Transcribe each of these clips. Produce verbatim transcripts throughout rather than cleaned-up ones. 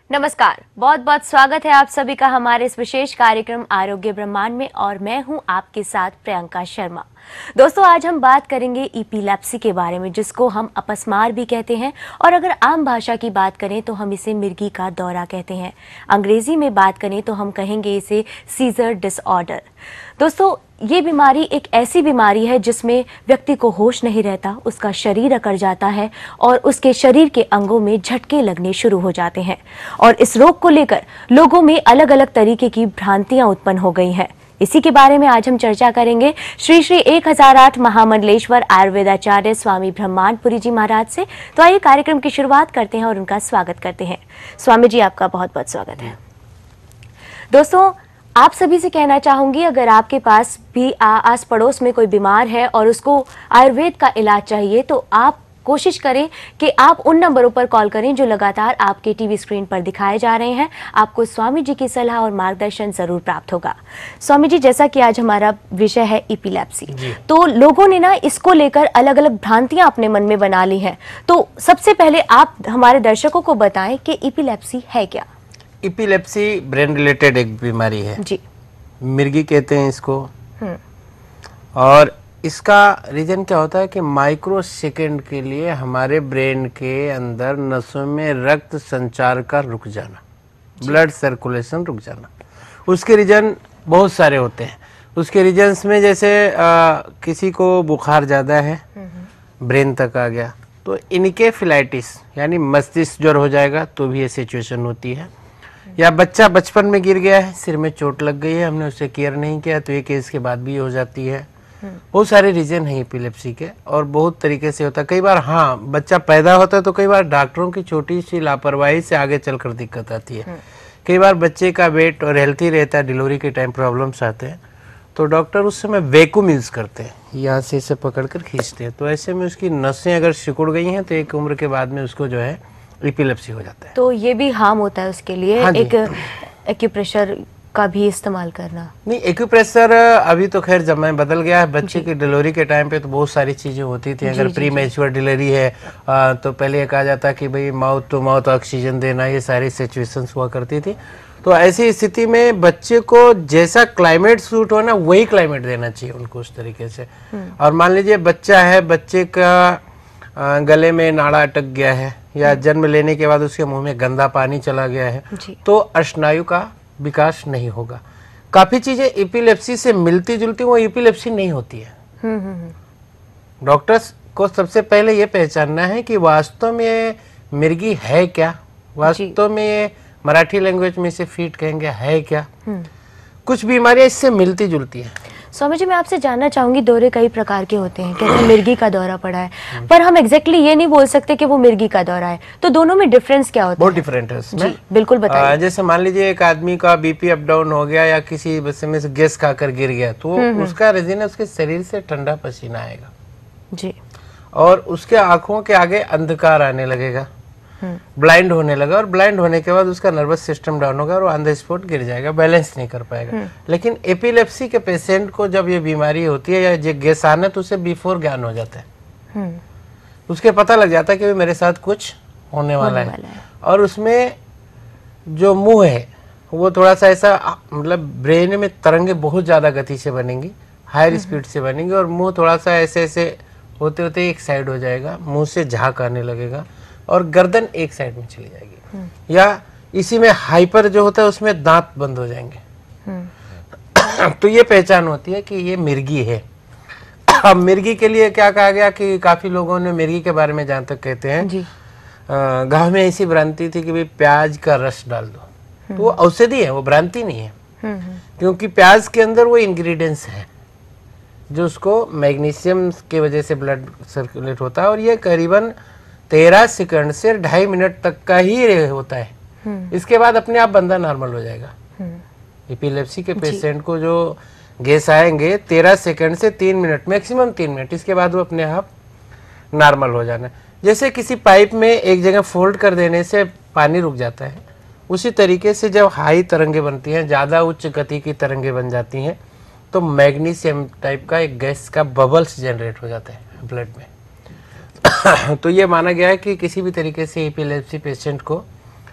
नमस्कार, बहुत बहुत स्वागत है आप सभी का हमारे इस विशेष कार्यक्रम आरोग्य ब्रह्मांड में और मैं हूं आपके साथ प्रियंका शर्मा। दोस्तों, आज हम बात करेंगे एपिलेप्सी के बारे में, जिसको हम अपस्मार भी कहते हैं और अगर आम भाषा की बात करें तो हम इसे मिर्गी का दौरा कहते हैं। अंग्रेजी में बात करें तो हम कहेंगे इसे सीजर डिसऑर्डर। दोस्तों, ये बीमारी एक ऐसी बीमारी है जिसमें व्यक्ति को होश नहीं रहता, उसका शरीर अकड़ जाता है और उसके शरीर के अंगों में झटके लगने शुरू हो जाते हैं और इस रोग को लेकर लोगों में अलग अलग तरीके की भ्रांतियां उत्पन्न हो गई हैं। इसी के बारे में आज हम चर्चा करेंगे श्री श्री एक हजार आठ महामंडलेश्वर आयुर्वेदाचार्य स्वामी ब्रह्मांडपुरी जी महाराज से। तो आइए कार्यक्रम की शुरुआत करते हैं और उनका स्वागत करते हैं। स्वामी जी, आपका बहुत बहुत स्वागत है। दोस्तों, आप सभी से कहना चाहूंगी, अगर आपके पास भी आस पड़ोस में कोई बीमार है और उसको आयुर्वेद का इलाज चाहिए तो आप कोशिश करें कि आप उन नंबरों पर कॉल करें जो लगातार आपके टीवी स्क्रीन पर दिखाए जा रहे हैं। आपको स्वामी जी की सलाह और मार्गदर्शन जरूर प्राप्त होगा। स्वामी जी, जैसा कि आज हमारा विषय है एपिलेप्सी, तो लोगों ने ना इसको लेकर अलग अलग भ्रांतियां अपने मन में बना ली हैं। तो सबसे पहले आप हमारे दर्शकों को बताएं कि एपिलेप्सी है क्या। एपिलेप्सी ब्रेन रिलेटेड एक बीमारी है जी, मिर्गी कहते हैं इसको। और इसका रीजन क्या होता है कि माइक्रो सेकेंड के लिए हमारे ब्रेन के अंदर नसों में रक्त संचार का रुक जाना, ब्लड सर्कुलेशन रुक जाना। उसके रीजन बहुत सारे होते हैं। उसके रीजन्स में जैसे आ, किसी को बुखार ज़्यादा है, ब्रेन तक आ गया तो इनकेफेलाइटिस यानी मस्तिष्क ज्वर हो जाएगा, तो भी ये सिचुएशन होती है। या बच्चा बचपन में गिर गया है, सिर में चोट लग गई है, हमने उसे केयर नहीं किया, तो ये केस के बाद भी हो जाती है। बहुत सारे रीजन हैं एपिलेप्सी के और बहुत तरीके से होता है। कई बार हाँ बच्चा पैदा होता है तो कई बार डॉक्टरों की छोटी सी लापरवाही से आगे चलकर दिक्कत आती है। कई बार बच्चे का वेट और हेल्थी रहता है, डिलीवरी के टाइम प्रॉब्लम्स आते हैं तो डॉक्टर उस समय वैक्यूम यूज करते हैं, यहाँ से इसे पकड़कर खींचते हैं, तो ऐसे में उसकी नसें अगर सिकुड़ गई हैं तो एक उम्र के बाद में उसको जो है एपिलेप्सी हो जाता है। तो ये भी हार्म होता है उसके लिए। हाँ एक एक्यूप्रेशर का भी इस्तेमाल करना नहीं, एक्यूप्रेशर अभी तो खैर जमाना बदल गया है। बच्चे की डिलीवरी के टाइम पे तो बहुत सारी चीजें होती थी। अगर प्री मैच्योर डिलीवरी है आ, तो पहले ये कहा जाता कि भाई माउथ टू माउथ ऑक्सीजन देना, ये सारी सिचुएशंस हुआ करती थी। तो ऐसी स्थिति में बच्चे को जैसा क्लाइमेट सूट हो ना वही क्लाइमेट देना चाहिए उनको उस तरीके से। और मान लीजिए बच्चा है, बच्चे का गले में नाड़ा अटक गया है या जन्म लेने के बाद उसके मुंह में गंदा पानी चला गया है तो अर्शनायु का विकास नहीं होगा। काफी चीजें एपिलेप्सी से मिलती जुलती, वो एपिलेप्सी नहीं होती है। डॉक्टर्स को सबसे पहले ये पहचानना है कि वास्तव में ये मिर्गी है क्या, वास्तव में ये मराठी लैंग्वेज में इसे फीट कहेंगे है क्या। कुछ बीमारियां इससे मिलती जुलती हैं। स्वामी जी, मैं आपसे जानना चाहूंगी, दौरे कई प्रकार के होते हैं, कहते हैं मिर्गी का दौरा पड़ा है, पर हम एग्जैक्टली ये नहीं बोल सकते कि वो मिर्गी का दौरा है। तो दोनों में डिफरेंस क्या होता है? बहुत डिफरेंट है इसमें। जी, बिल्कुल बताइए। जैसे मान लीजिए एक आदमी का बीपी अप डाउन हो गया या किसी बच्चे में से गैस खाकर गिर गया तो उसका रीजन है उसके शरीर से ठंडा पसीना आएगा जी, और उसके आंखों के आगे अंधकार आने लगेगा, ब्लाइंड होने लगा, और ब्लाइंड होने के बाद उसका नर्वस सिस्टम डाउन होगा और ऑन द स्पॉट गिर जाएगा, बैलेंस नहीं कर पाएगा। लेकिन एपिलेप्सी के पेशेंट को जब ये बीमारी होती है या ये गैस आना तो उसे बिफोर ज्ञान हो जाता है, उसके पता लग जाता है कि मेरे साथ कुछ होने वाला है, है। और उसमें जो मुंह है वो थोड़ा सा ऐसा, मतलब ब्रेन में तरंगे बहुत ज्यादा गति से बनेंगी, हायर स्पीड से बनेंगी, और मुंह थोड़ा सा ऐसे ऐसे होते होते एक साइड हो जाएगा, मुंह से झाग आने लगेगा और गर्दन एक साइड में चली जाएगी। या इसी में हाइपर जो होता है उसमें दांत बंद हो जाएंगे। तो ये पहचान होती है कि ये मिर्गी है। अब मिर्गी के लिए क्या कहा गया कि काफी लोगों ने मिर्गी के बारे में जहां तक कहते हैं, गांव में ऐसी भ्रांति थी कि भाई प्याज का रस डाल दो, तो वो औषधि है, वो भ्रांति नहीं है। क्योंकि प्याज के अंदर वो इंग्रेडिएंट्स हैं जो उसको मैग्नीशियम की वजह से ब्लड सर्कुलेट होता है, और ये करीबन तेरह सेकंड से ढाई मिनट तक का ही होता है। इसके बाद अपने आप बंदा नॉर्मल हो जाएगा। एपिलेप्सी के पेशेंट को जो गैस आएंगे तेरह सेकंड से तीन मिनट, मैक्सिमम तीन मिनट, इसके बाद वो अपने आप नॉर्मल हो जाना। जैसे किसी पाइप में एक जगह फोल्ड कर देने से पानी रुक जाता है, उसी तरीके से जब हाई तरंगे बनती हैं, ज्यादा उच्च गति की तरंगे बन जाती हैं, तो मैग्नीशियम टाइप का एक गैस का बबल्स जनरेट हो जाता है ब्लड में। तो ये माना गया है कि किसी भी तरीके से एपिलेप्सी पेशेंट को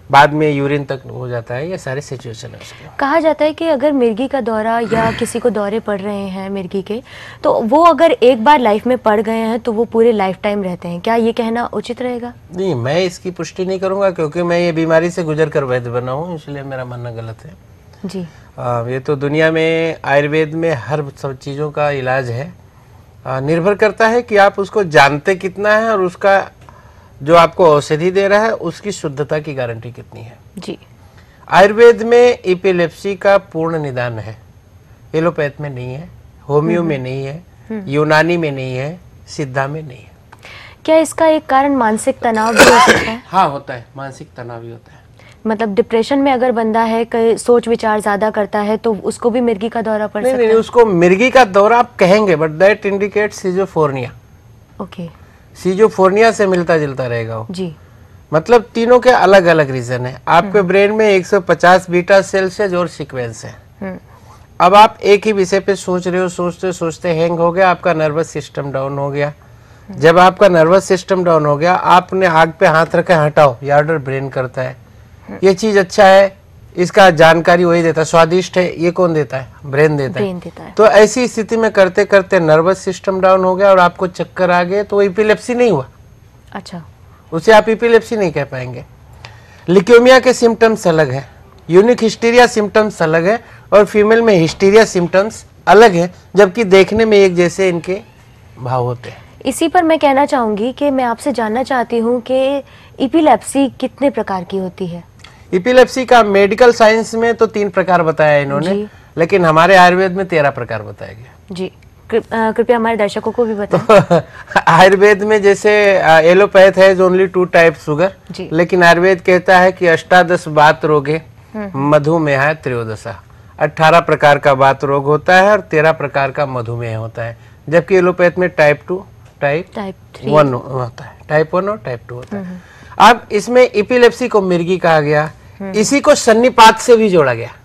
बाद में यूरिन तक हो जाता है, ये सारे सिचुएशन है उसके। कहा जाता है कि अगर मिर्गी का दौरा या किसी को दौरे पड़ रहे हैं मिर्गी के, तो वो अगर एक बार लाइफ में पड़ गए हैं तो वो पूरे लाइफ टाइम रहते हैं, क्या ये कहना उचित रहेगा? नहीं, मैं इसकी पुष्टि नहीं करूंगा क्योंकि मैं ये बीमारी से गुजर कर वैद्य बना हूँ, इसलिए मेरा मानना गलत है जी। आ, ये तो दुनिया में आयुर्वेद में हर सब चीज़ों का इलाज है, आ, निर्भर करता है कि आप उसको जानते कितना है और उसका जो आपको औषधि दे रहा है उसकी शुद्धता की गारंटी कितनी है जी। आयुर्वेद में एपिलेप्सी का पूर्ण निदान है, एलोपैथ में नहीं है, होम्यो में नहीं है, यूनानी में नहीं है, सिद्धा में नहीं है। क्या इसका एक कारण मानसिक तनाव भी हो सकता है? हाँ होता है, मानसिक तनाव भी होता है। मतलब डिप्रेशन में अगर बंदा है, कई सोच विचार ज्यादा करता है, तो उसको भी मिर्गी का दौरा पड़ नहीं, सकता नहीं, है? उसको मिर्गी का दौरा आप कहेंगे but that indicate schizophrenia. Okay. Schizophrenia से मिलता जुलता रहेगा वो जी। मतलब तीनों के अलग अलग रीजन है। आपके ब्रेन में एक सौ पचास बीटा सेल्स है और सीक्वेंस है। अब आप एक ही विषय पे सोच रहे हो, सोचते सोचते हैंग हो गया, आपका नर्वस सिस्टम डाउन हो गया। जब आपका नर्वस सिस्टम डाउन हो गया, आपने आग पे हाथ रखे हटाओ, ये ऑर्डर ब्रेन करता है, ये चीज अच्छा है, इसका जानकारी वही देता है, स्वादिष्ट है, ये कौन देता है? ब्रेन देता ब्रेन है। देता है। तो ऐसी स्थिति में करते करते नर्वस सिस्टम डाउन हो गया और आपको चक्कर आ गए, तो एपिलेप्सी नहीं हुआ। अच्छा। उसे आप एपिलेप्सी नहीं कह पाएंगे। ल्यूकेमिया के सिम्टम्स अलग है, यूनिक हिस्टीरिया सिम्टम्स अलग है और फीमेल में हिस्टीरिया सिम्टम्स अलग है, जबकि देखने में एक जैसे इनके भाव होते हैं। इसी पर मैं कहना चाहूंगी कि मैं आपसे जानना चाहती हूँ कि एपिलेप्सी कितने प्रकार की होती है? एपिलेप्सी का मेडिकल साइंस में तो तीन प्रकार बताया इन्होंने, लेकिन हमारे आयुर्वेद में तेरह प्रकार बताया गया। जी, कृपया हमारे दर्शकों को भी बताएं। आयुर्वेद में जैसे एलोपैथ है ओनली टू टाइप शुगर, लेकिन आयुर्वेद कहता है कि अष्टादश वात रोगे मधुमेह है त्रयोदशा, अठारह प्रकार का वात रोग होता है और तेरह प्रकार का मधुमेह होता है, जबकि एलोपैथ में टाइप टू टाइप वन होता है, टाइप वन और टाइप टू होता है। अब इसमें एपिलेप्सी को मिर्गी कहा गया, इसी को सन्निपात से भी जोड़ा गया।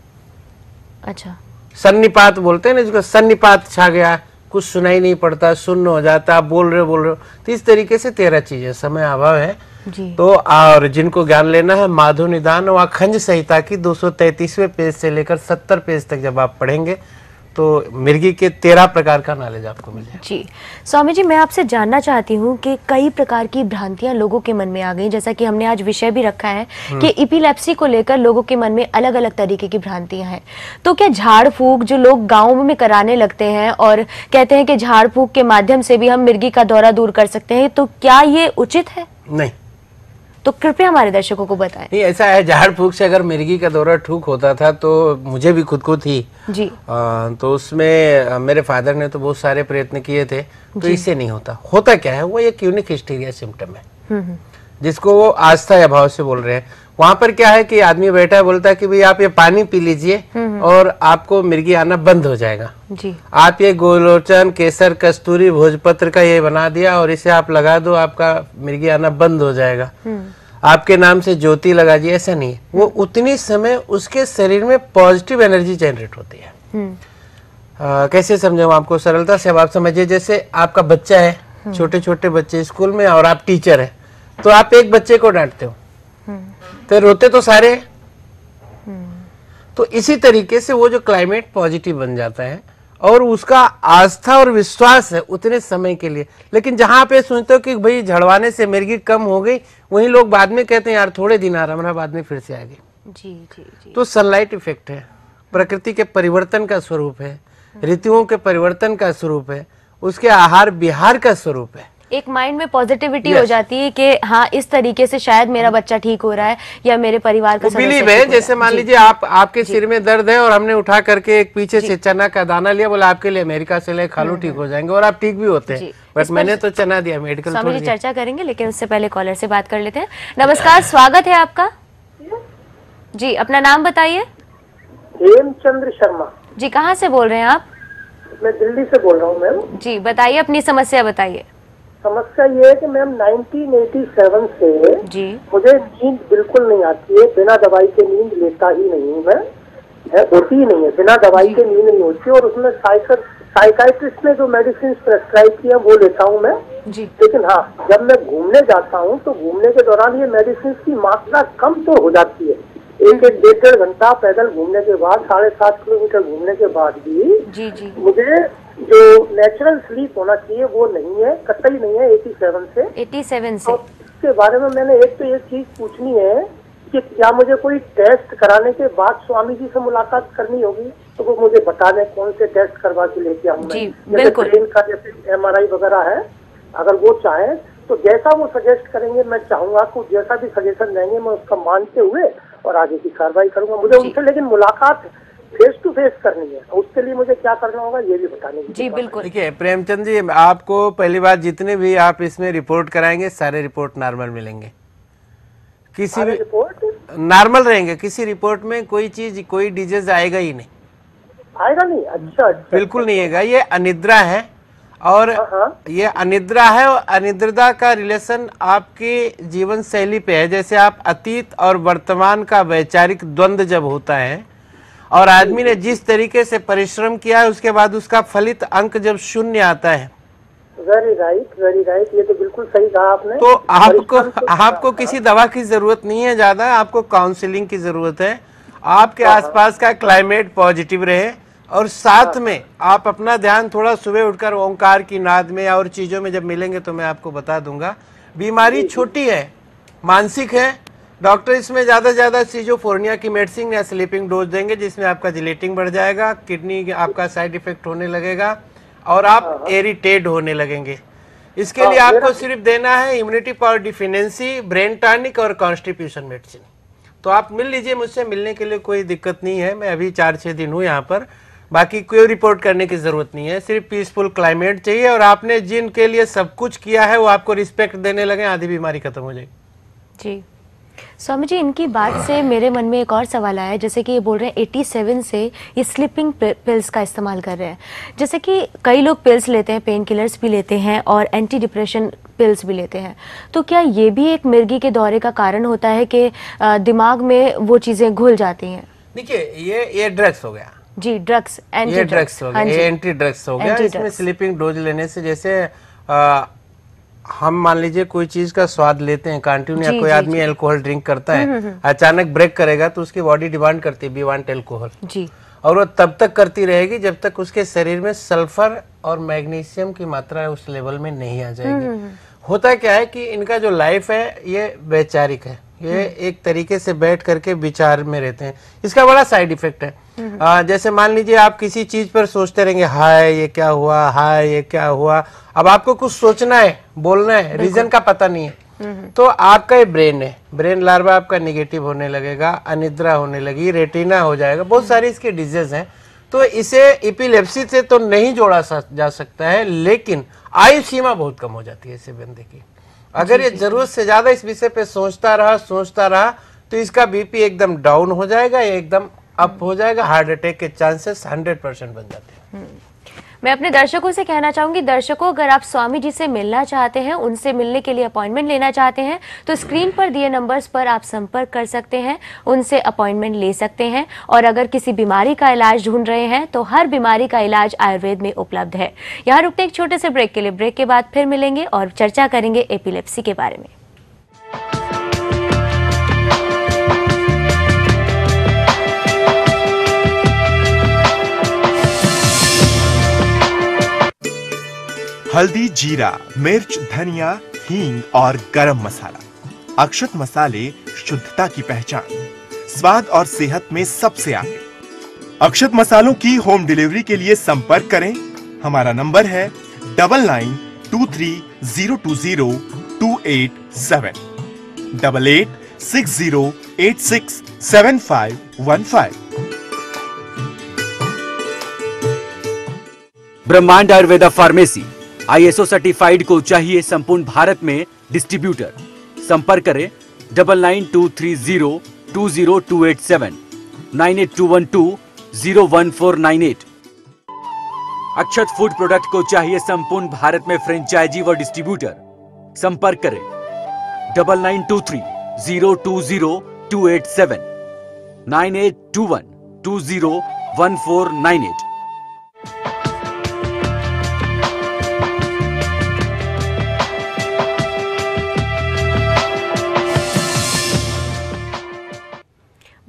अच्छा। सन्निपात बोलते हैं ना, जिसको सन्निपात छा गया, कुछ सुनाई नहीं पड़ता, सुन्न हो जाता, आप बोल रहे हो बोल रहे हो। तो इस तरीके से तेरह चीजें, समय अभाव है जी। तो और जिनको ज्ञान लेना है, माधु निदान और खंज संहिता की दो सौ तैतीसवें पेज से लेकर सत्तर पेज तक जब आप पढ़ेंगे तो मिर्गी के तेरह प्रकार का नॉलेज आपको मिल जाएगा। जी स्वामी जी, मैं आपसे जानना चाहती हूँ कि कई प्रकार की भ्रांतियां लोगों के मन में आ गई, जैसा कि हमने आज विषय भी रखा है कि एपिलेप्सी को लेकर लोगों के मन में अलग अलग तरीके की भ्रांतियां हैं। तो क्या झाड़ फूक जो लोग गाँव में कराने लगते हैं और कहते हैं कि झाड़ फूक के माध्यम से भी हम मिर्गी का दौरा दूर कर सकते हैं, तो क्या ये उचित है? नहीं। तो कृपया हमारे दर्शकों को बताएं। नहीं, ऐसा है, झाड़ फूक से अगर मिर्गी का दौरा ठीक होता था तो मुझे भी खुद को थी जी। आ, तो उसमें मेरे फादर ने तो बहुत सारे प्रयत्न किए थे, तो इससे नहीं होता। होता क्या है, वो एक यूनिक हिस्टीरिया सिम्टम है जिसको वो आस्था या भाव से बोल रहे हैं। वहां पर क्या है कि आदमी बैठा है, बोलता है कि भाई आप ये पानी पी लीजिए और आपको मिर्गी आना बंद हो जाएगा जी। आप ये गोलोचन, केसर, कस्तूरी, भोजपत्र का ये बना दिया और इसे आप लगा दो, आपका मिर्गी आना बंद हो जाएगा। आपके नाम से ज्योति लगा दिए, ऐसा नहीं है। वो उतनी समय उसके शरीर में पॉजिटिव एनर्जी जनरेट होती है। आ, कैसे समझाऊं आपको सरलता से, अब आप समझिए जैसे आपका बच्चा है, छोटे छोटे बच्चे स्कूल में और आप टीचर है, तो आप एक बच्चे को डांटते हो तो रोते तो सारे। तो इसी तरीके से वो जो क्लाइमेट पॉजिटिव बन जाता है और उसका आस्था और विश्वास है उतने समय के लिए। लेकिन जहां पे सोचते हो कि भाई झड़वाने से मिर्गी कम हो गई, वहीं लोग बाद में कहते हैं यार थोड़े दिन आराम रहा, बाद में फिर से आ गई। जी जी जी। तो सनलाइट इफेक्ट है, प्रकृति के परिवर्तन का स्वरूप है, ऋतुओं के परिवर्तन का स्वरूप है, उसके आहार विहार का स्वरूप है। एक माइंड में पॉजिटिविटी yes. हो जाती है कि हाँ इस तरीके से शायद मेरा बच्चा ठीक हो रहा है या मेरे परिवार का सदस्य बिलीव है। जैसे मान लीजिए आप आपके सिर में दर्द है और हमने उठा करके एक पीछे से चना का दाना लिया, बोला आपके लिए अमेरिका से ले खा लो, ठीक हो जाएंगे, और आप ठीक भी होते हैं। बट मैंने तो चना दिया, मेडिकल स्वामी जी चर्चा करेंगे, लेकिन उससे पहले कॉलर से बात कर लेते हैं। नमस्कार, स्वागत है आपका जी। अपना नाम बताइए। हेमचंद्र शर्मा जी। कहाँ से बोल रहे हैं आप? मैं दिल्ली से बोल रहा हूँ मैम। जी बताइए, अपनी समस्या बताइए। समस्या ये है कि मैम नाइनटीन एटी सेवन से जी मुझे नींद बिल्कुल नहीं आती है, बिना दवाई के नींद लेता ही नहीं हूँ मैं, है होती ही नहीं है, बिना दवाई के नींद नहीं होती। और उसमें शायद साइकाइट्रिस्ट ने जो मेडिसिन प्रेस्क्राइब किया वो लेता हूँ मैं जी। लेकिन हाँ, जब मैं घूमने जाता हूँ तो घूमने के दौरान ये मेडिसिन की मात्रा कम तो हो जाती है। एक एक डेढ़ डेढ़ घंटा पैदल घूमने के बाद, साढ़े सात किलोमीटर घूमने के बाद भी जी जी मुझे जो नेचुरल स्लीप होना चाहिए वो नहीं है, कतई नहीं है सत्तासी से। सत्तासी से और इसके बारे में मैंने एक तो ये चीज पूछनी है कि क्या मुझे कोई टेस्ट कराने के बाद स्वामी जी से मुलाकात करनी होगी, तो वो मुझे बता दें कौन से टेस्ट करवा के लेके आऊँ मैं। जैसे ब्रेन का जैसे एम आर आई वगैरह है, अगर वो चाहे तो जैसा वो सजेस्ट करेंगे मैं चाहूंगा कि जैसा भी सजेशन देंगे मैं उसका मानते हुए और आगे की कार्रवाई करूंगा। मुझे उनसे लेकिन मुलाकात फेस टू फेस करनी है, उसके लिए मुझे क्या करना होगा ये भी बताने की। जी बिल्कुल। देखिए प्रेमचंद जी, आपको पहली बात जितने भी आप इसमें रिपोर्ट कराएंगे सारे रिपोर्ट नॉर्मल मिलेंगे, किसी भी रिपोर्ट नॉर्मल रहेंगे, किसी रिपोर्ट में कोई चीज कोई डिजीज आएगा ही नहीं। आएगा नहीं? अच्छा, अच्छा बिल्कुल नहीं आएगा। ये अनिद्रा है और हाँ। ये अनिद्रा है और अनिद्रता का रिलेशन आपकी जीवन शैली पे है। जैसे आप अतीत और वर्तमान का वैचारिक द्वंद्व जब होता है और आदमी ने जिस तरीके से परिश्रम किया है उसके बाद उसका फलित अंक जब शून्य आता है, वेरी राइट, वेरी राइट, ये तो बिल्कुल सही कहा आपने। तो आपको आपको किसी दवा की जरूरत नहीं है ज्यादा, आपको काउंसलिंग की जरूरत है। आपके आसपास का क्लाइमेट पॉजिटिव रहे और साथ में आप अपना ध्यान थोड़ा सुबह उठकर ओंकार की नाद में और चीजों में जब मिलेंगे तो मैं आपको बता दूंगा। बीमारी छोटी है, मानसिक है, डॉक्टर इसमें ज्यादा से ज्यादा सीजोफ्रेनिया की मेडिसिन या स्लीपिंग डोज देंगे जिसमें आपका जिलेटिंग बढ़ जाएगा, किडनी आपका साइड इफेक्ट होने लगेगा और आप इरिटेट होने लगेंगे। इसके लिए आपको सिर्फ देना है immunity power deficiency, brain tonic और कॉन्स्टिट्यूशन मेडिसिन। तो आप मिल लीजिए मुझसे, मिलने के लिए कोई दिक्कत नहीं है। मैं अभी चार छह दिन हूँ यहाँ पर, बाकी कोई रिपोर्ट करने की जरूरत नहीं है, सिर्फ पीसफुल क्लाइमेट चाहिए और आपने जिनके लिए सब कुछ किया है वो आपको रिस्पेक्ट देने लगे, आधी बीमारी खत्म हो जाएगी। जी स्वामी जी, इनकी बात से मेरे मन में एक और सवाल आया, जैसे कि ये बोल रहे हैं सत्तासी से ये स्लीपिंग पिल्स का इस्तेमाल कर रहे हैं। जैसे कि कई लोग पिल्स लेते हैं, पेन किलर्स भी लेते हैं और एंटी डिप्रेशन पिल्स भी लेते हैं, तो क्या ये भी एक मिर्गी के दौरे का कारण होता है कि दिमाग में वो चीज़ें घुल जाती हैं? देखिए ये ये ड्रग्स हो गया जी, ड्रग्स, एंटी ये ड्रग्स हो गया, ये एंटी ड्रग्स हो गया। इसमें स्लीपिंग डोज लेने से जैसे आ, हम मान लीजिए कोई चीज का स्वाद लेते हैं कंटिन्यू, या कोई आदमी अल्कोहल ड्रिंक करता है, अचानक ब्रेक करेगा तो उसकी बॉडी डिमांड करती है वी वांट अल्कोहल जी, और वो तब तक करती रहेगी जब तक उसके शरीर में सल्फर और मैग्नीशियम की मात्रा उस लेवल में नहीं आ जाएगी। होता क्या है कि इनका जो लाइफ है ये वैचारिक है, ये एक तरीके से बैठ करके विचार में रहते हैं। इसका बड़ा साइड इफेक्ट है। आ, जैसे मान लीजिए आप किसी चीज पर सोचते रहेंगे, हाय ये क्या हुआ, हाय ये क्या हुआ। अब आपको कुछ सोचना है, बोलना है, रीजन का पता नहीं है, तो आपका ये ब्रेन है, ब्रेन लार्वा आपका निगेटिव होने लगेगा, अनिद्रा होने लगी, रेटिना हो जाएगा, बहुत सारी इसके डिजीज हैं। तो इसे एपिलेप्सी से तो नहीं जोड़ा जा सकता है, लेकिन आयु सीमा बहुत कम हो जाती है इसे बंदे की। अगर ये जरूरत से ज्यादा इस विषय पे सोचता रहा सोचता रहा तो इसका बीपी एकदम डाउन हो जाएगा, एकदम अप हो जाएगा, हार्ट अटैक के चांसेस हंड्रेड परसेंट बन जाते हैं। मैं अपने दर्शकों से कहना चाहूंगी, दर्शकों अगर आप स्वामी जी से मिलना चाहते हैं, उनसे मिलने के लिए अपॉइंटमेंट लेना चाहते हैं तो स्क्रीन पर दिए नंबर्स पर आप संपर्क कर सकते हैं, उनसे अपॉइंटमेंट ले सकते हैं। और अगर किसी बीमारी का इलाज ढूंढ रहे हैं तो हर बीमारी का इलाज आयुर्वेद में उपलब्ध है। यहाँ रुकते एक छोटे से ब्रेक के लिए, ब्रेक के बाद फिर मिलेंगे और चर्चा करेंगे एपिलेप्सी के बारे में। हल्दी, जीरा, मिर्च, धनिया, हींग और गरम मसाला। अक्षत मसाले शुद्धता की पहचान, स्वाद और सेहत में सबसे आगे। अक्षत मसालों की होम डिलीवरी के लिए संपर्क करें। हमारा नंबर है double nine two three zero two zero two eight seven, double eight six zero eight six seven five one five. Brahmand Ayurveda pharmacy I S O certified को चाहिए संपूर्ण भारत में डिस्ट्रीब्यूटर। संपर्क करें double nine two three zero two zero two eight seven, nine eight two one two zero one four nine eight. Akshat food product को चाहिए संपूर्ण भारत में फ्रेंचाइजी व डिस्ट्रीब्यूटर। संपर्क करें double nine two three zero two zero two eight seven, nine eight two one two zero one four nine eight.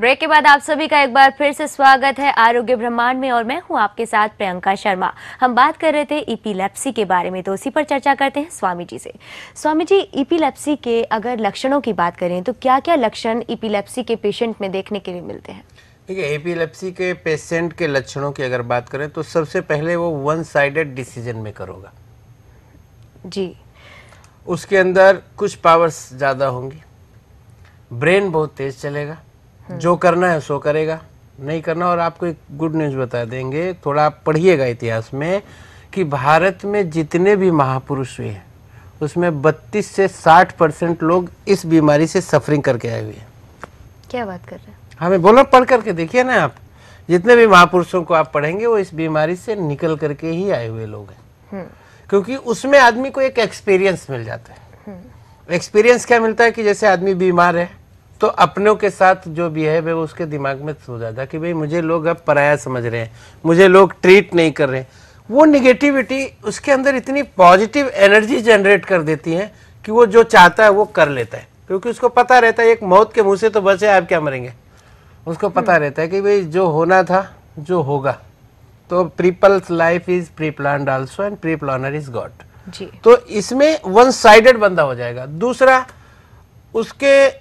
Break के बाद आप सभी का एक बार फिर से स्वागत है आरोग्य ब्रह्मांड में और मैं हूं आपके साथ प्रियंका शर्मा। हम बात कर रहे थे इपिलेप्सी के बारे में, तो उसी पर चर्चा करते हैं स्वामी जी से। स्वामी जी, इपिलेप्सी के अगर लक्षणों की बात करें तो क्या क्या लक्षण इपिलेप्सी के पेशेंट में देखने के लिए मिलते हैं? देखिए, एपिलेप्सी के पेशेंट के लक्षणों की अगर बात करें तो सबसे पहले वो वन साइडेड डिसीजन मेकर होगा जी। उसके अंदर कुछ पावर्स ज़्यादा होंगी, ब्रेन बहुत तेज चलेगा, जो करना है सो करेगा, नहीं करना। और आपको एक गुड न्यूज़ बता देंगे, थोड़ा आप पढ़िएगा इतिहास में कि भारत में जितने भी महापुरुष हुए हैं उसमें बत्तीस से साठ परसेंट लोग इस बीमारी से सफरिंग करके आए हुए हैं। क्या बात कर रहे हैं? हमें बोला, पढ़ करके देखिए ना आप, जितने भी महापुरुषों को आप पढ़ेंगे वो इस बीमारी से निकल करके ही आए हुए लोग हैं, क्योंकि उसमें आदमी को एक एक्सपीरियंस मिल जाता है। एक्सपीरियंस क्या मिलता है कि जैसे आदमी बीमार है तो अपनों के साथ जो बिहेव है वो उसके दिमाग में हो जाता है कि भाई मुझे लोग अब पराया समझ रहे हैं, मुझे लोग ट्रीट नहीं कर रहे हैं। वो निगेटिविटी उसके अंदर इतनी पॉजिटिव एनर्जी जनरेट कर देती है कि वो जो चाहता है वो कर लेता है, क्योंकि उसको पता रहता है एक मौत के मुंह से तो बचे, आप क्या मरेंगे। उसको पता रहता है कि भाई जो होना था जो होगा, तो people's life is pre planned also and pre planner is God ji. तो इसमें वन साइडेड बंदा हो जाएगा। दूसरा, उसके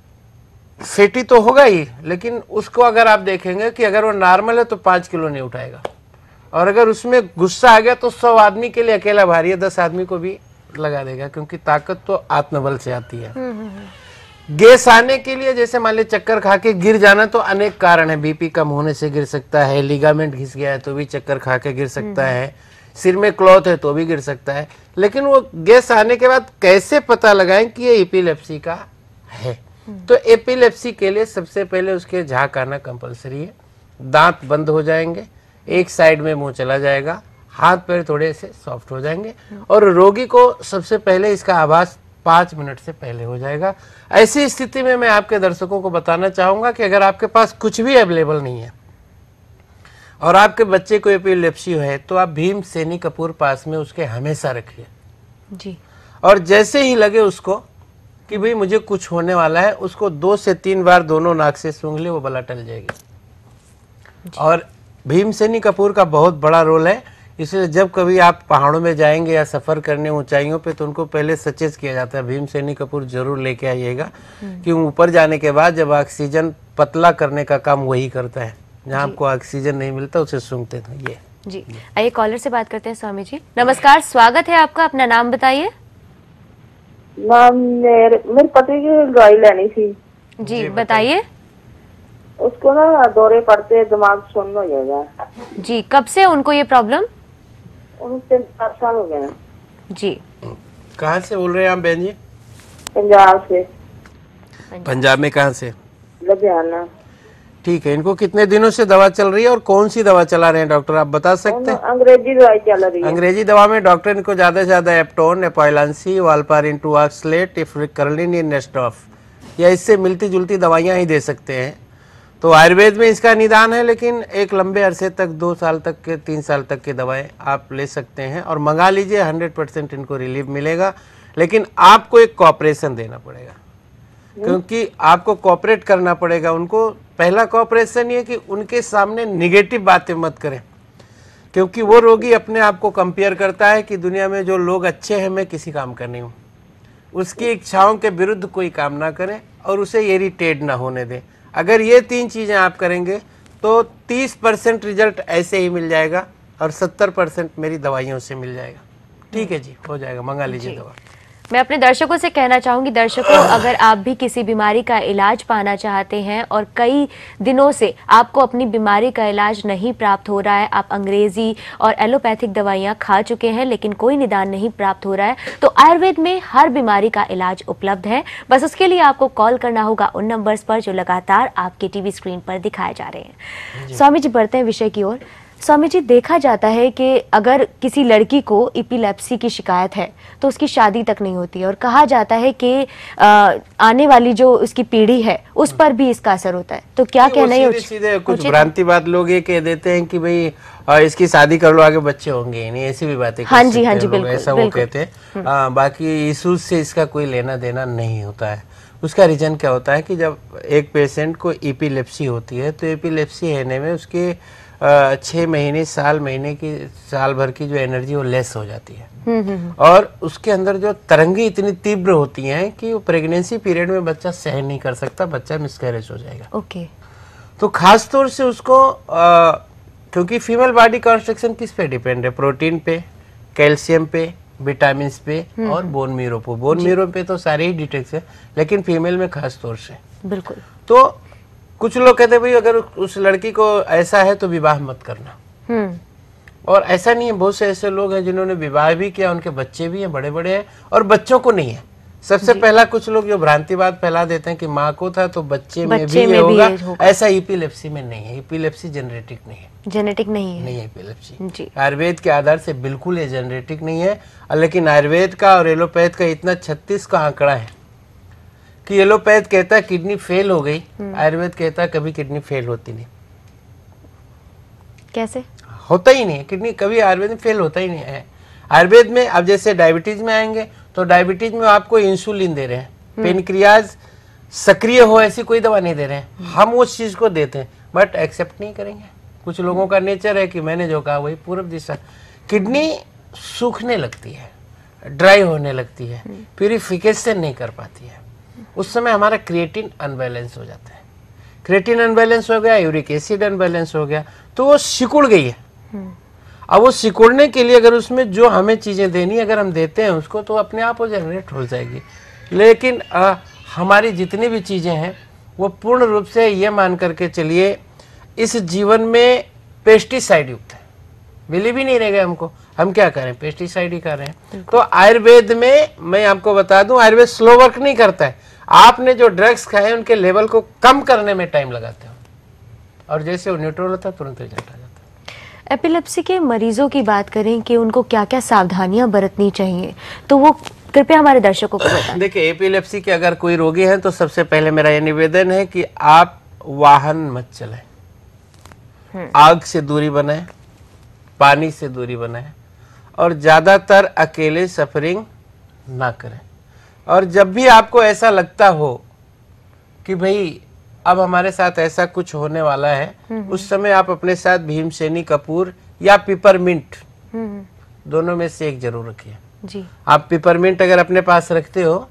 फैटी तो होगा ही, लेकिन उसको अगर आप देखेंगे कि अगर वो नॉर्मल है तो पाँच किलो नहीं उठाएगा, और अगर उसमें गुस्सा आ गया तो सौ आदमी के लिए अकेला भारी है, दस आदमी को भी लगा देगा, क्योंकि ताकत तो आत्मबल से आती है। गैस आने के लिए, जैसे मान लीजिए चक्कर खा के गिर जाना, तो अनेक कारण है। बीपी कम होने से गिर सकता है, लिगामेंट घिस गया है तो भी चक्कर खा के गिर सकता है, सिर में क्लॉथ है तो भी गिर सकता है। लेकिन वो गैस आने के बाद कैसे पता लगाएं कि ये एपिलेप्सी का है? तो एपिलेप्सी के लिए सबसे पहले उसके झाग आना कंपलसरी है, दांत बंद हो जाएंगे, एक साइड में मुंह चला जाएगा, हाथ पैर थोड़े से सॉफ्ट हो जाएंगे, और रोगी को सबसे पहले इसका आभास पाँच मिनट से पहले हो जाएगा। ऐसी स्थिति में मैं आपके दर्शकों को बताना चाहूंगा कि अगर आपके पास कुछ भी अवेलेबल नहीं है और आपके बच्चे को एपिलेप्सी है तो आप भीम सैनी कपूर पास में उसके हमेशा रखिए जी। और जैसे ही लगे उसको कि भाई मुझे कुछ होने वाला है, उसको दो से तीन बार दोनों नाक से सूंघ ले, वो बला टल जाएगी। और भीम सैनी कपूर का बहुत बड़ा रोल है, इसलिए जब कभी आप पहाड़ों में जाएंगे या सफर करने ऊंचाइयों पे तो उनको पहले सचेत किया जाता है, भीम सैनी कपूर जरूर लेके आइएगा, कि ऊपर जाने के बाद जब ऑक्सीजन पतला करने का काम वही करता है, जहाँ आपको ऑक्सीजन नहीं मिलता उसे सूंघते थे ये जी। आइए कॉलर से बात करते हैं। स्वामी जी नमस्कार, स्वागत है आपका, अपना नाम बताइए। मैम मेरे मेरे पति की दवाई लेनी थी जी, बताइए। उसको ना दौरे पड़ते दिमाग सुन्न हो जाएगा जी। कब से उनको ये प्रॉब्लम? उनको सात साल हो गए जी। कहाँ से बोल रहे हैं आप बहन जी? पंजाब से। पंजाब में कहाँ से? लुधियाना। ठीक है, इनको कितने दिनों से दवा चल रही है और कौन सी दवा चला रहे हैं डॉक्टर, आप बता सकते हैं? अंग्रेजी दवाई चल रही है। अंग्रेजी दवा में डॉक्टर इनको ज्यादा से ज्यादा एप्टोन, एपोइलांसी, वालपारिन टू ऑक्सलेट, इफ्रिकरलिन, नेस्टॉफ या इससे मिलती जुलती दवाइयां ही दे सकते हैं। तो आयुर्वेद में इसका निदान है, लेकिन एक लंबे अरसे तक, दो साल तक के, तीन साल तक की दवाएं आप ले सकते हैं और मंगा लीजिए, हंड्रेड परसेंट इनको रिलीफ मिलेगा। लेकिन आपको एक कॉपरेशन देना पड़ेगा, क्योंकि आपको कॉपरेट करना पड़ेगा उनको। पहला कॉपरेशन ये कि उनके सामने निगेटिव बातें मत करें, क्योंकि वो रोगी अपने आप को कंपेयर करता है कि दुनिया में जो लोग अच्छे हैं मैं किसी काम का नहीं हूँ। उसकी इच्छाओं के विरुद्ध कोई काम ना करें और उसे इरिटेट ना होने दें। अगर ये तीन चीज़ें आप करेंगे तो तीस परसेंट रिजल्ट ऐसे ही मिल जाएगा और सत्तर परसेंट मेरी दवाइयों से मिल जाएगा। ठीक है जी, हो जाएगा, मंगा लीजिए दवा। मैं अपने दर्शकों से कहना चाहूंगी, दर्शकों अगर आप भी किसी बीमारी का इलाज पाना चाहते हैं और कई दिनों से आपको अपनी बीमारी का इलाज नहीं प्राप्त हो रहा है, आप अंग्रेजी और एलोपैथिक दवाइयां खा चुके हैं लेकिन कोई निदान नहीं प्राप्त हो रहा है, तो आयुर्वेद में हर बीमारी का इलाज उपलब्ध है। बस उसके लिए आपको कॉल करना होगा उन नंबर्स पर जो लगातार आपके टीवी स्क्रीन पर दिखाए जा रहे हैं। स्वामी जी बढ़ते हैं विषय की ओर। स्वामी जी, देखा जाता है कि अगर किसी लड़की को एपिलेप्सी की शिकायत है तो उसकी शादी तक नहीं होती है, और कहा जाता है कि आ, आने वाली जो उसकी पीढ़ी है उस पर भी इसका असर होता है, तो क्या कहना है? सीधे सीधे कुछ भ्रांति बात लोग ये कह देते हैं कि भाई इसकी शादी कर लो, आगे बच्चे होंगे नहीं, ऐसी भी बातें हाँ जी हाँ जी बिल्कुल, ऐसा वो कहते हैं। बाकी इशूज से इसका कोई लेना देना नहीं होता है। उसका रीजन क्या होता है कि जब एक पेशेंट को एपिलेप्सी होती है तो एपिलेप्सी होने में उसके छः महीने साल महीने की साल भर की जो एनर्जी वो लेस हो जाती है और उसके अंदर जो तरंगे इतनी तीव्र होती हैं कि वो प्रेगनेंसी पीरियड में बच्चा सहन नहीं कर सकता, बच्चा मिसकैरेज हो जाएगा। Okay okay. तो खास तौर से उसको आ, क्योंकि फीमेल बॉडी कंस्ट्रक्शन किस पे डिपेंड है, प्रोटीन पे, कैल्शियम पे, विटामिन पे और बोन मीरो पे। बोन मीरो पे तो सारे ही डिटेक्स है लेकिन फीमेल में खास तौर से। बिल्कुल। तो कुछ लोग कहते हैं भाई अगर उस लड़की को ऐसा है तो विवाह मत करना, और ऐसा नहीं है। बहुत से ऐसे लोग हैं जिन्होंने विवाह भी किया, उनके बच्चे भी हैं, बड़े बड़े हैं और बच्चों को नहीं है। सबसे पहला कुछ लोग जो भ्रांतिवाद फैला देते हैं कि माँ को था तो बच्चे, बच्चे में भी, में ये होगा, भी होगा। ऐसा एपिलेप्सी में नहीं है। एपिलेप्सी जेनेटिक नहीं है, जेनेटिक नहीं है, नहीं है एपिलेप्सी। आयुर्वेद के आधार से बिल्कुल ये जेनेटिक नहीं है। लेकिन आयुर्वेद का और एलोपैथ का इतना छत्तीस का आंकड़ा है कि एलोपैथ कहता है किडनी फेल हो गई, आयुर्वेद कहता है कभी किडनी फेल होती नहीं। कैसे? होता ही नहीं है, किडनी कभी आयुर्वेद में फेल होता ही नहीं है। आयुर्वेद में अब जैसे डायबिटीज में आएंगे तो डायबिटीज में आपको इंसुलिन दे रहे हैं, पेनक्रियाज सक्रिय हो ऐसी कोई दवा नहीं दे रहे हैं, हम उस चीज को देते हैं बट एक्सेप्ट नहीं करेंगे। कुछ लोगों का नेचर है कि मैंने जो कहा वही पूर्व दिशा। किडनी सूखने लगती है, ड्राई होने लगती है, प्यूरिफिकेशन नहीं कर पाती है, उस समय हमारा क्रिएटिन अनबैलेंस हो जाता है। क्रिएटिन अनबैलेंस हो गया, यूरिक एसिड अनबैलेंस हो गया, तो वो सिकुड़ गई है। अब वो सिकुड़ने के लिए अगर उसमें जो हमें चीजें देनी अगर हम देते हैं उसको तो अपने आप वो जनरेट हो जाएगी। लेकिन आ, हमारी जितनी भी चीजें हैं वो पूर्ण रूप से ये मान करके चलिए इस जीवन में पेस्टिसाइड युक्त है। बिलीव ही नहीं रहेगा हमको, हम क्या करें, पेस्टिसाइड ही कर रहे हैं। तो आयुर्वेद में मैं आपको बता दूं, आयुर्वेद स्लो वर्क नहीं करता है। आपने जो ड्रग्स खाए उनके लेवल को कम करने में टाइम लगाते हो और जैसे वो न्यूट्रल होता है तुरंत रिजल्ट आ जाता है। एपिलेप्सी के मरीजों की बात करें कि उनको क्या क्या सावधानियां बरतनी चाहिए तो वो कृपया हमारे दर्शकों को बताएं। देखिए, एपिलेप्सी के अगर कोई रोगी है तो सबसे पहले मेरा ये निवेदन है कि आप वाहन मत चलाएं, आग से दूरी बनाएं, पानी से दूरी बनाएं और ज्यादातर अकेले सफरिंग ना करें। और जब भी आपको ऐसा लगता हो कि भाई अब हमारे साथ ऐसा कुछ होने वाला है, उस समय आप अपने साथ भीमसेनी कपूर या पिपरमिंट दोनों में से एक जरूर रखिए जी। आप पिपरमिंट अगर अपने पास रखते हो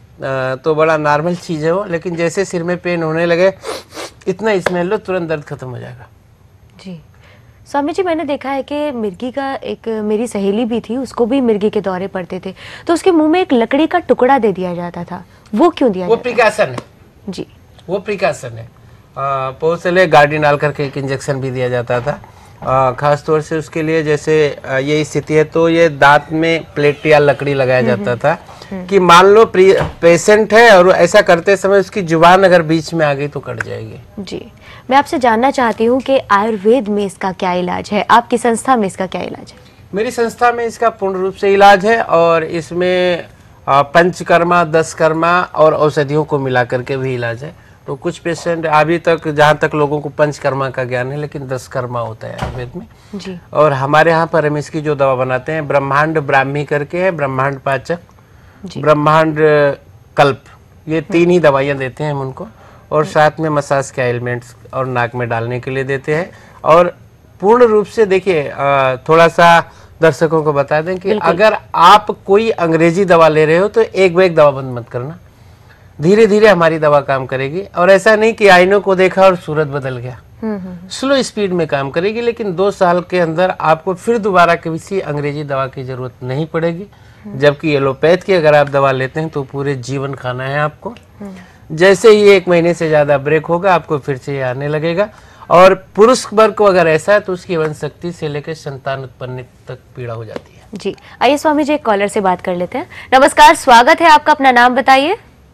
तो बड़ा नॉर्मल चीज है वो, लेकिन जैसे सिर में पेन होने लगे इतना स्मेल लो तुरंत दर्द खत्म हो जाएगा जी। स्वामी जी, मैंने देखा है कि मिर्गी का एक मेरी सहेली भी थी, उसको भी मिर्गी के दौरे पड़ते थे तो उसके मुंह में एक लकड़ी का टुकड़ा दे दिया जाता था, वो क्यों दिया वो जाता? प्रिकॉशन है जी, वो प्रिकॉशन है। पोसले गार्डिनाल करके एक इंजेक्शन भी दिया जाता था आ, खास तौर से उसके लिए। जैसे ये स्थिति है तो ये दांत में प्लेट या लकड़ी लगाया जाता था कि मान लो पेशेंट है और ऐसा करते समय उसकी जुबान अगर बीच में आ गई तो कट जाएगी। जी, मैं आपसे जानना चाहती हूँ कि आयुर्वेद में इसका क्या इलाज है, आपकी संस्था में इसका क्या इलाज है? मेरी संस्था में इसका पूर्ण रूप से इलाज है और इसमें पंचकर्मा, दसकर्मा और औषधियों को मिला करके भी इलाज है। तो कुछ पेशेंट अभी तक, जहाँ तक लोगों को पंचकर्मा का ज्ञान है, लेकिन दसकर्मा होता है आयुर्वेद में जी। और हमारे यहाँ पर हम इसकी जो दवा बनाते हैं ब्रह्मांड ब्राह्मी करके है, ब्रह्मांड पाचक, ब्रह्मांड कल्प, ये तीन ही दवाइयाँ देते हैं हम उनको और साथ में मसाज के एलिमेंट्स और नाक में डालने के लिए देते हैं। और पूर्ण रूप से देखिए, थोड़ा सा दर्शकों को बता दें कि अगर आप कोई अंग्रेजी दवा ले रहे हो तो एक बैग दवा बंद मत करना, धीरे धीरे हमारी दवा काम करेगी। और ऐसा नहीं कि आईनों को देखा और सूरत बदल गया, स्लो स्पीड में काम करेगी, लेकिन दो साल के अंदर आपको फिर दोबारा किसी अंग्रेजी दवा की जरूरत नहीं पड़ेगी। जबकि एलोपैथ की अगर आप दवा लेते हैं तो पूरे जीवन खाना है आपको। जैसे ही एक महीने से ज्यादा ब्रेक होगा आपको फिर से ये आने लगेगा। और पुरुष वर्ग को अगर ऐसा है तो उसकी वन शक्ति से लेकर संतान उत्पन्न तक पीड़ा हो जाती है जी। आइए स्वामी जी, एक कॉलर से बात कर लेते हैं। नमस्कार, स्वागत है आपका, अपना नाम बताइए।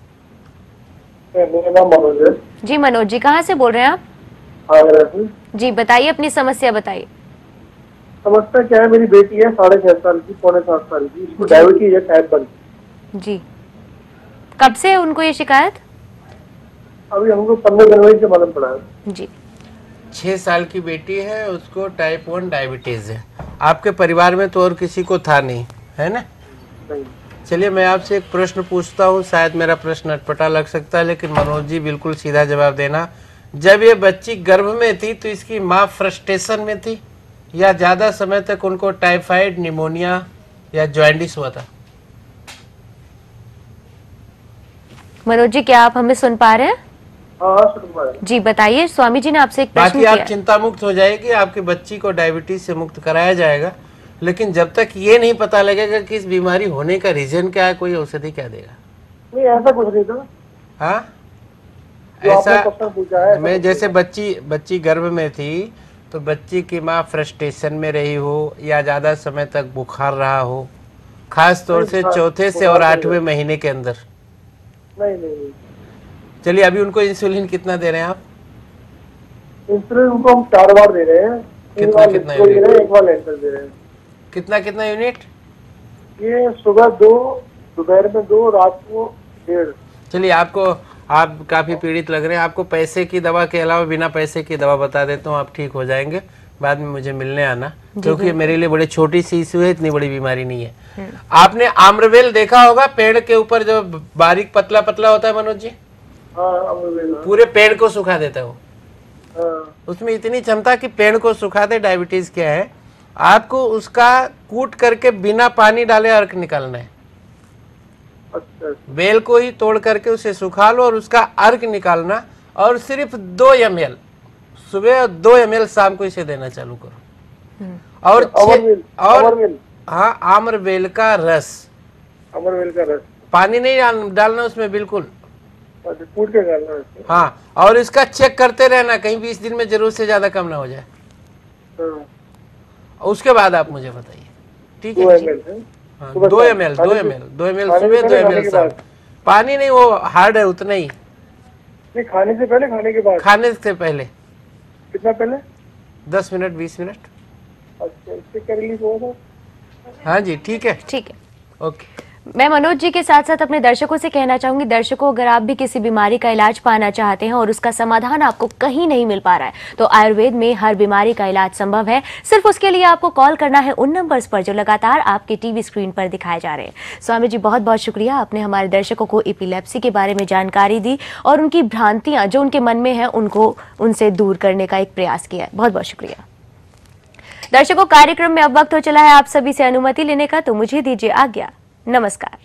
मेरा नाम मनोज है जी। मनोज जी, कहाँ से बोल रहे हैं आप? आगरा से जी, बताइए अपनी समस्या बताइए। समस्या क्या है, मेरी बेटी है साढ़े छह साल की, पौने सात साल की, इसको डायबिटीज है टाइप वन जी। कब से है उनको ये शिकायत? अभी हमको पंद्रह जनवरी से मालूम पड़ा है जी। छह साल की बेटी है, उसको टाइप वन डायबिटीज है। आपके परिवार में तो और किसी को था नहीं, है ना? नहीं। चलिए मैं आपसे एक प्रश्न पूछता हूँ, शायद मेरा प्रश्न अटपटा लग सकता है, लेकिन मनोज जी बिल्कुल सीधा जवाब देना। जब ये बच्ची गर्भ में थी तो इसकी माँ फ्रस्ट्रेशन में थी या ज्यादा समय तक उनको टाइफाइड, निमोनिया या जॉइंडिस हुआ था? मनोज जी, क्या आप हमें सुन पा रहे हैं? हाँ सुन पा रहे। जी बताइए, स्वामी जी ने आपसे एक प्रश्न बाकी किया। आप चिंता मुक्त हो जाएगी, आपकी बच्ची को डायबिटीज से मुक्त कराया जाएगा, लेकिन जब तक ये नहीं पता लगेगा कि इस बीमारी होने का रीजन क्या है, कोई औषधि क्या देगा? नहीं ऐसा कुछ नहीं था। हाँ जो आपने ऐसा प्रश्न पूछा है, ऐसा मैं कुछ जैसे नहीं। बच्ची बच्ची गर्भ में थी तो बच्ची की माँ फ्रस्ट्रेशन में रही हो या ज्यादा समय तक बुखार रहा हो, खास तौर नहीं, से बुखार- चौथे से बुखार और नहीं आठवें है। महीने के अंदर? नहीं नहीं नहीं। चलिए अभी उनको इंसुलिन कितना दे रहे हैं आप? इंसुलिन उनको हम चार बार दे रहे हैं, तीन कितना- बार कितना लिट्रो दे यूनिट? रहे हैं, एक बार लेंटर दे रहे हैं। कितना कितना यूनिट? ये सुबह दो, दोपहर में दो, रात को डेढ़। चलिए आपको, आप काफी पीड़ित लग रहे हैं, आपको पैसे की दवा के अलावा बिना पैसे की दवा बता देता हूँ, आप ठीक हो जाएंगे। बाद में मुझे मिलने आना, क्योंकि मेरे लिए बड़ी छोटी सी इशू है, इतनी बड़ी बीमारी नहीं है। आपने आम्रवेल देखा होगा, पेड़ के ऊपर जो बारीक पतला पतला होता है मनोज जी, हाँ अमृवेल, पूरे पेड़ को सुखा देता है वो। हाँ उसमें इतनी क्षमता कि पेड़ को सुखा दे। डायबिटीज क्या है, आपको उसका कूट करके बिना पानी डाले अर्क निकालना है। अच्छा बेल को ही तोड़ करके उसे सुखा लो और उसका अर्क निकालना, और सिर्फ दो एम एल सुबह और दो एम एल शाम को इसे देना चालू करो। और अमरवेल, छे- और अमरवेल। हाँ आम्रवेल का रस, अमरवेल का रस, पानी नहीं डाल- डालना उसमें बिल्कुल। अच्छा कूट के डालना है इसको। हाँ, और इसका चेक करते रहना, कहीं बीस दिन में जरूर से ज्यादा कम ना हो जाए। हाँ, उसके बाद आप मुझे बताइए, ठीक दो है एम जी? एल है। हाँ, सुबह दो शाम, एम एल खाने दो के- एम एल दो एम एल खाने से सुबह, दो पहले, एम खाने एल के शाम। बाद। पानी नहीं, वो हार्ड है उतना ही। नहीं खाने से पहले, खाने के बाद। खाने से पहले कितना पहले? दस मिनट बीस मिनट। अच्छा इससे क्या रिलीफ हुआ था? हाँ जी ठीक है, ठीक है। ओके। मैं मनोज जी के साथ साथ अपने दर्शकों से कहना चाहूंगी, दर्शकों अगर आप भी किसी बीमारी का इलाज पाना चाहते हैं और उसका समाधान आपको कहीं नहीं मिल पा रहा है, तो आयुर्वेद में हर बीमारी का इलाज संभव है। सिर्फ उसके लिए आपको कॉल करना है उन नंबर्स पर जो लगातार आपके टीवी स्क्रीन पर दिखाए जा रहे हैं। स्वामी जी बहुत बहुत शुक्रिया, आपने हमारे दर्शकों को एपिलेप्सी के बारे में जानकारी दी और उनकी भ्रांतियां जो उनके मन में है उनको उनसे दूर करने का एक प्रयास किया है। बहुत बहुत शुक्रिया। दर्शकों, कार्यक्रम में अब वक्त हो चला है आप सभी से अनुमति लेने का, तो मुझे दीजिए आज्ञा। नमस्कार।